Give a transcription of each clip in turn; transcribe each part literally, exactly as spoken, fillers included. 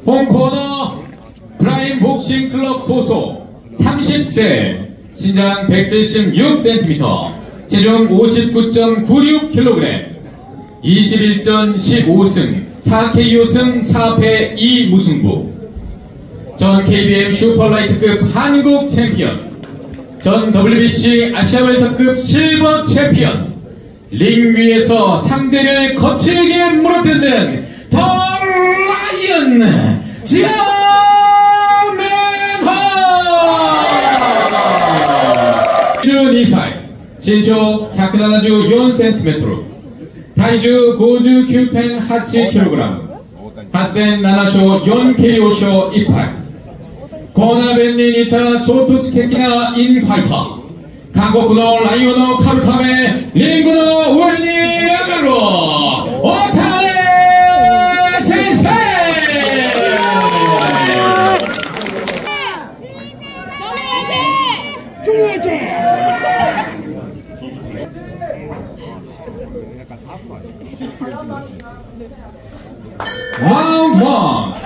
홍코너 프라임 복싱 클럽 소속 삼십 세 신장 백칠십육 센티미터 체중 오십구 점 구육 킬로그램 이십일 전 십오 승 사 케이오 승 사 패 이 무승부 전 케이비엠 슈퍼라이트급 한국 챔피언 전 더블유비씨 아시아 웰터급 실버 챔피언 링 위에서 상대를 거칠게 물어뜯는 더 라이언 자멘화 니歳身長ひゃくななじゅうよんセンチメートル体重 ごじゅうきゅうてんはちキログラムはち戦なな勝よんケーオー 勝いっ敗コーナー弁に似た超突撃なインファイター韓国のライオンを狩るためリングの上に上がる大谷先生라운드 원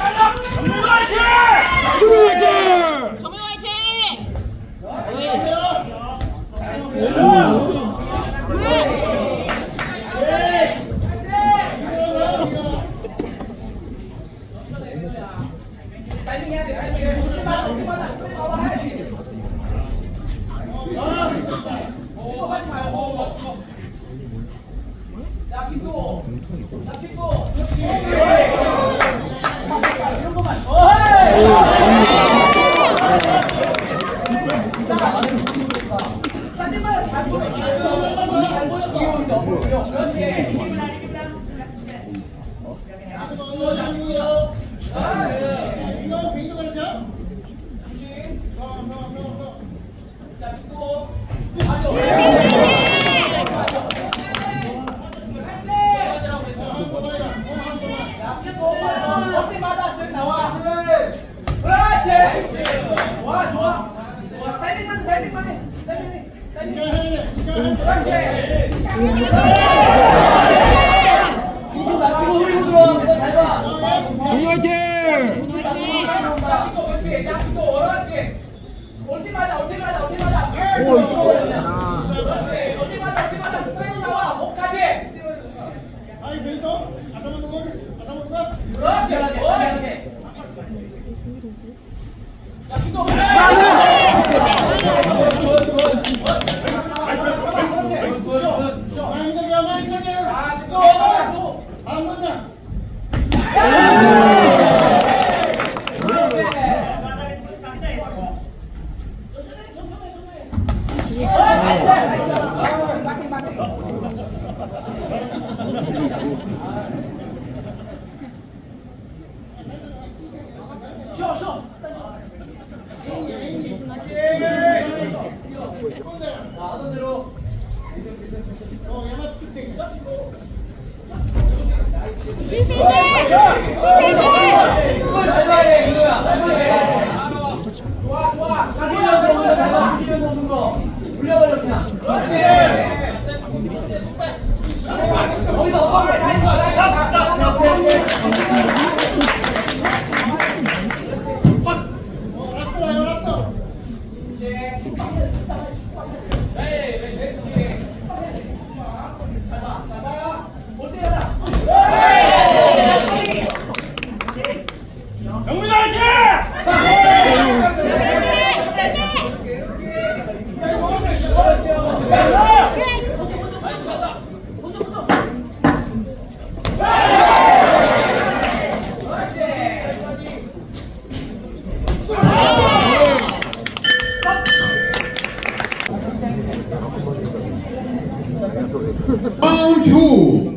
라운드 투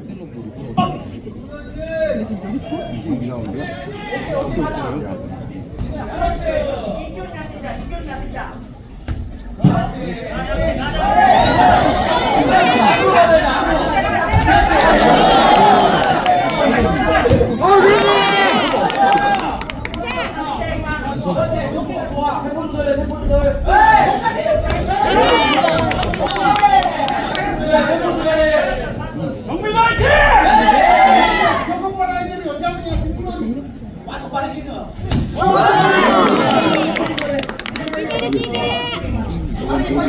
정민아!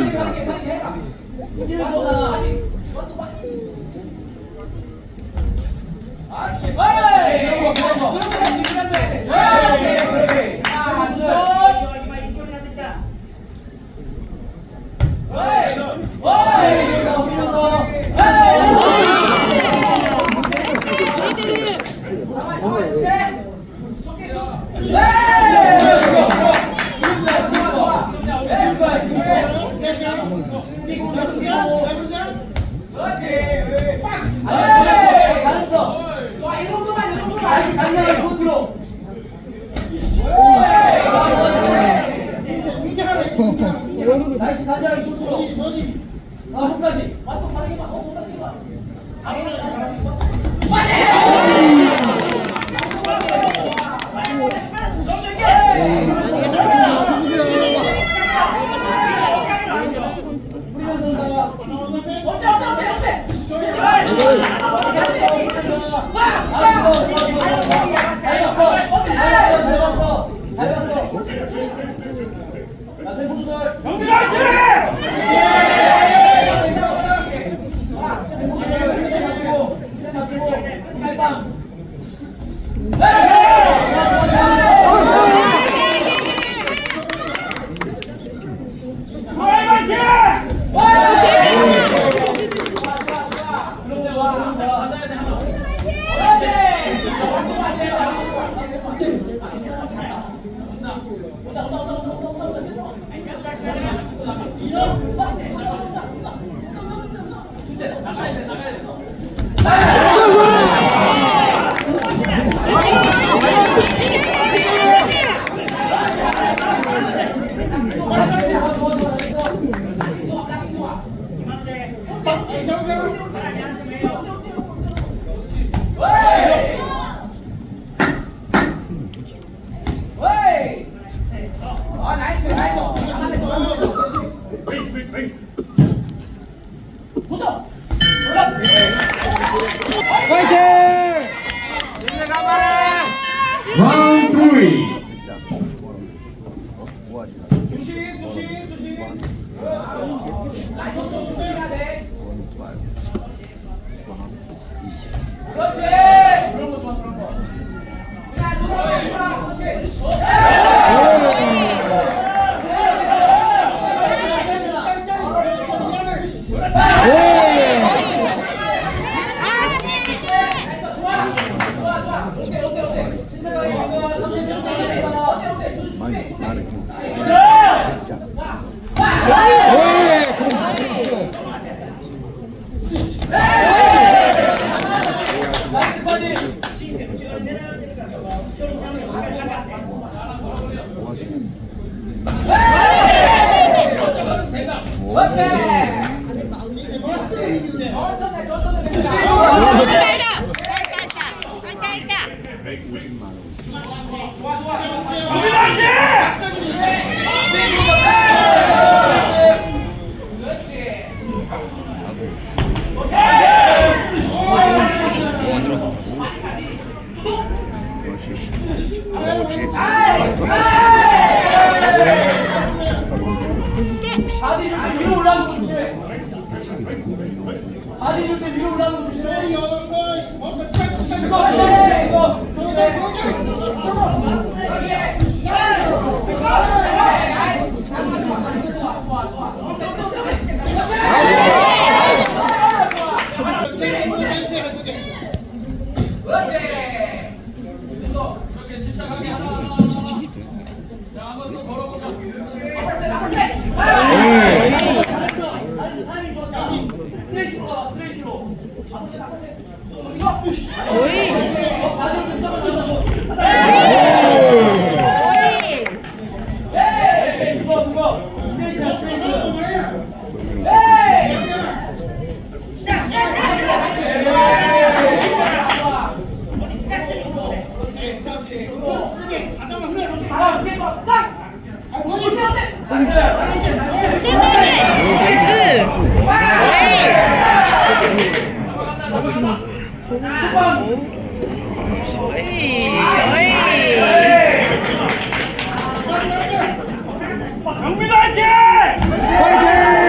나이스 간절하게 슛으로 아 손까지 맞도 빠르게 봐 어, 빠르게 봐 Round three. 조심 조심 조심 그렇지 그런 거 좋아 그런 거 그냥 누가 바디 줄 때 위로 올라가는 거 조심해. 바디 줄 때 위로 올라가는 거 조심해. 이거 경민아 화이팅! 화이팅!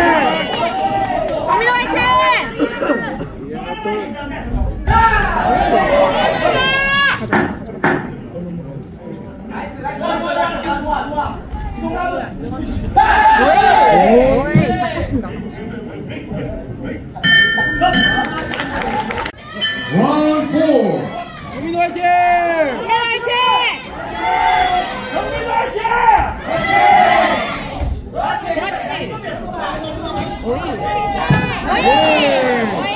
Round four. 경민호 화이팅! 경민호 화이팅! 경민호 화이팅! 그렇지. 오이. 오이. 오이.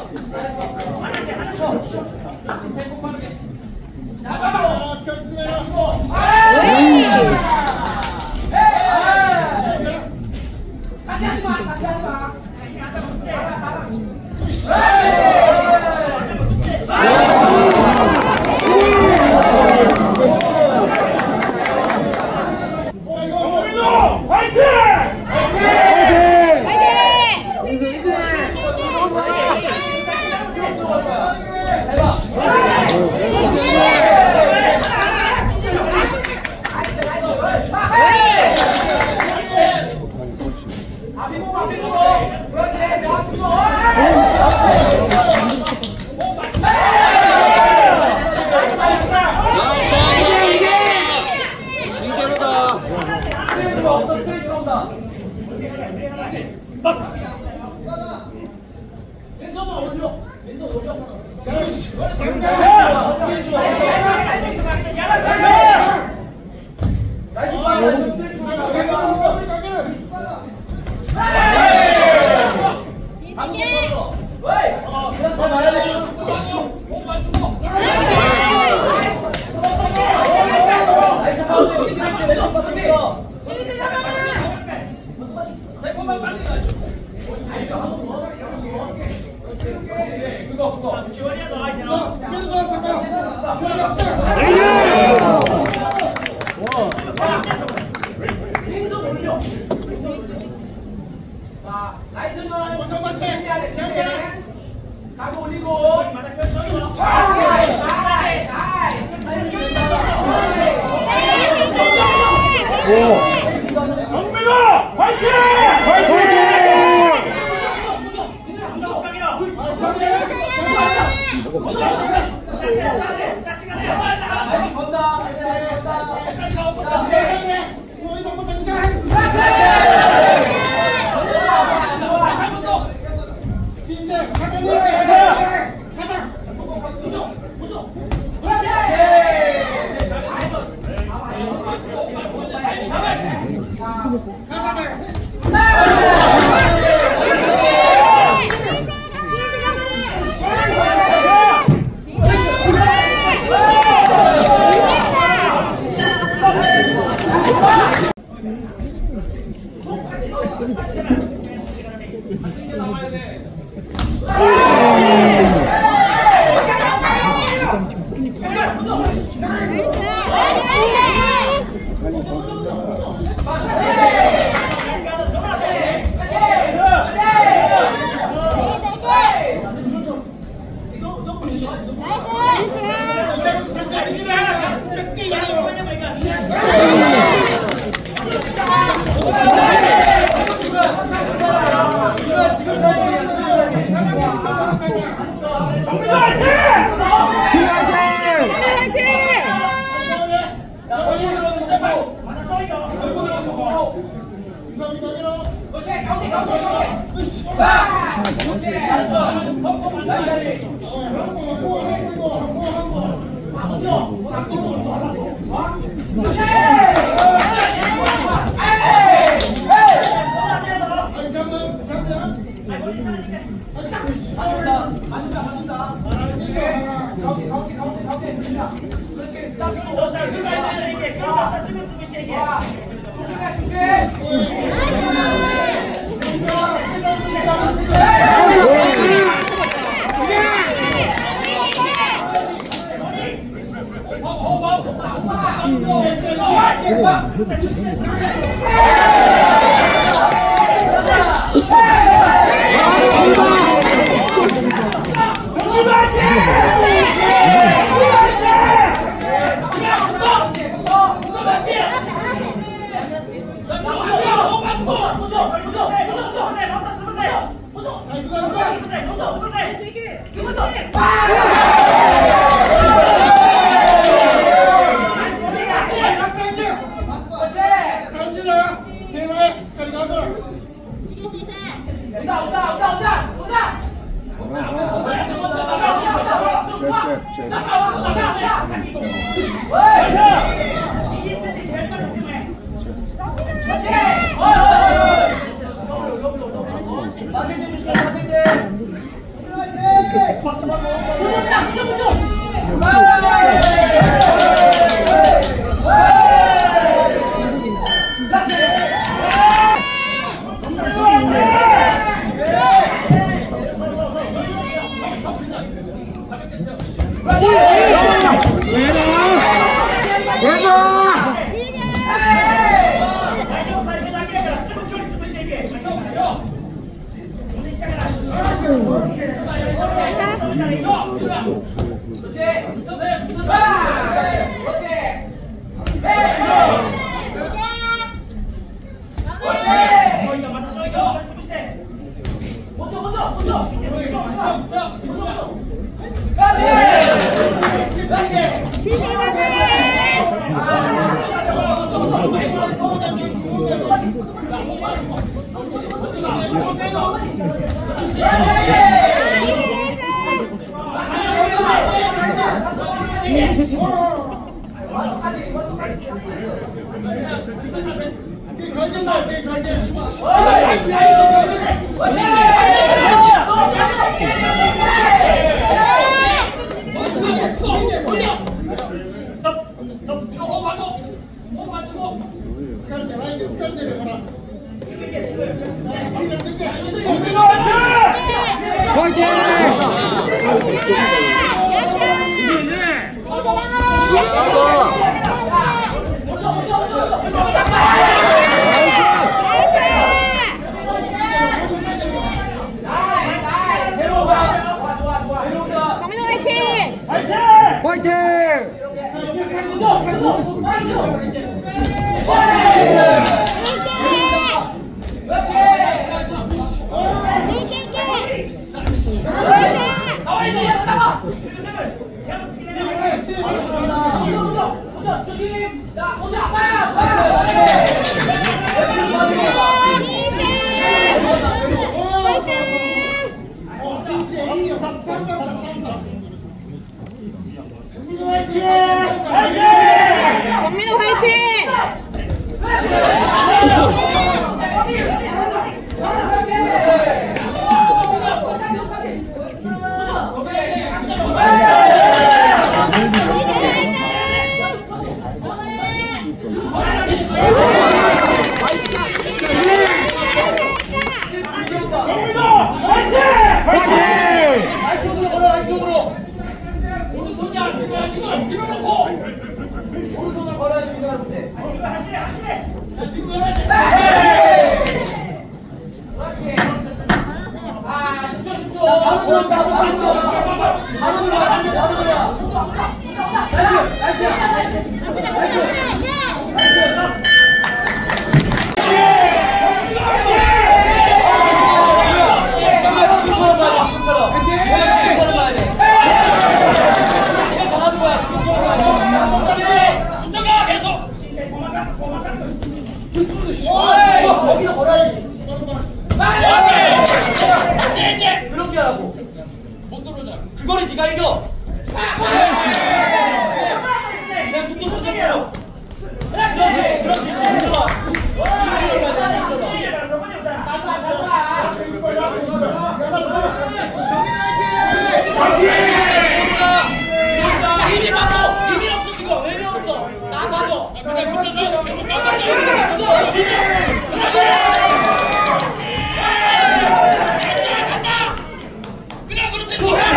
같이 하지 마, 같이 하지 마. 가고 올리고 경민호 화이팅! 화이팅! 자, 온다 온다 온다 온다 온다. 정민호 화이팅! 그거를 네가 이겨. 그냥 툭툭 던져요. 그렇지, 그렇지, 좋아. 힘이 많어. 힘이 없어 지금. 왜 없어? 나 봐줘. 그냥 붙여줘. 계속 가자. 그냥 그렇지.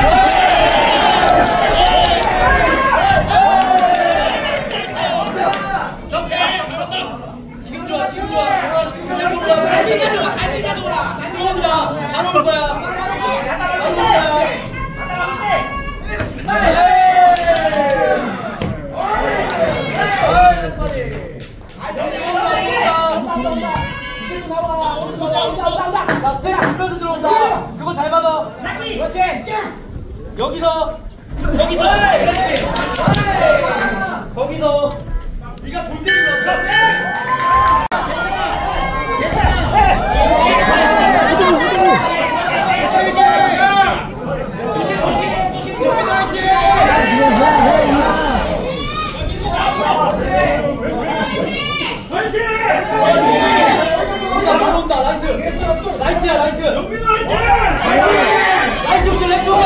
지금 좋아, 지금 좋아. 갈비가 좋아, 갈비가 좋아. 들어온다. 안 올 거야. 안 올 거야. 자, 스테이 주면서 들어온다. 그거 잘 받아. 그렇지. 여기서, 여기서. 그렇지. 거기서. 네가 볼 때 들어온다. 왼쪽 왼쪽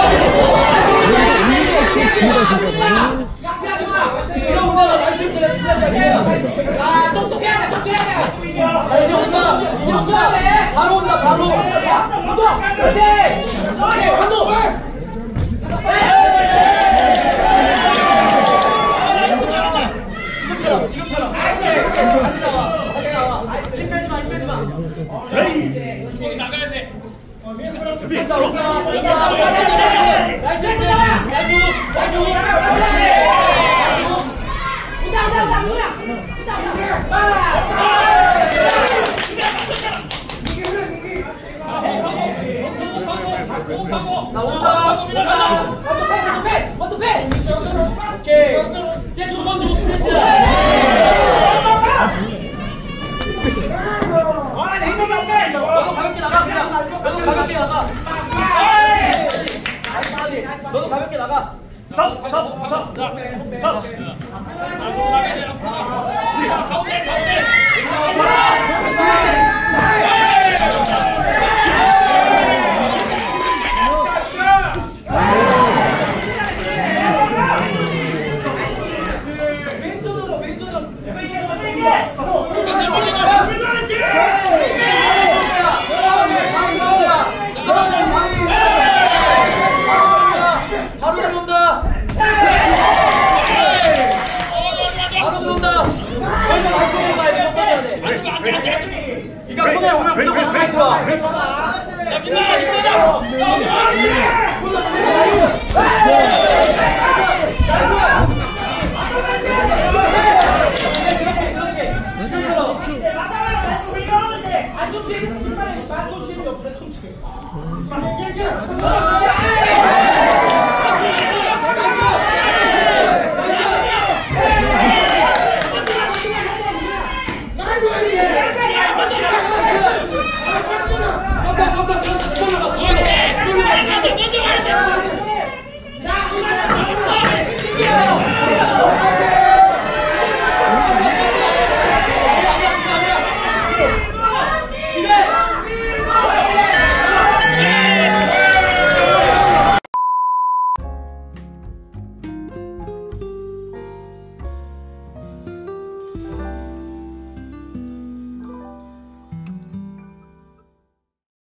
아, 똑똑해야 돼, 똑똑해야 돼. 자, 이제 온다. 이제 온다. 바로 온다, 바로. 운동. 그렇지. 오케이, 운동. 지금처럼, 지금처럼. 다시 나와, 다시 나와. 힘 빼지 마, 힘 빼지 마. 나가야 돼. 온다, 온다, 온다. 나이스, 나이스, 나이스. 나 온다. 원투패, 원투패. 오케이. 이제 두 번 주고 스트레이트. 아, 내 힘들게 할게. 너도 가볍게 나가. 너도 가볍게 나가. 빨리, 빨리. 너도 가볍게 나가. 섭, 섭, 섭, 섭. 바로 들어온다. 바로 들어온다. 여기서 안쪽으로 가야 돼. 끝까지 해야 돼. 네가 코너에 오면 무조건 가야 좋아. 야, 민나야, 민나야. 안쪽 뒤에 출발해. 안쪽 뒤에 옆으로 퉁치게.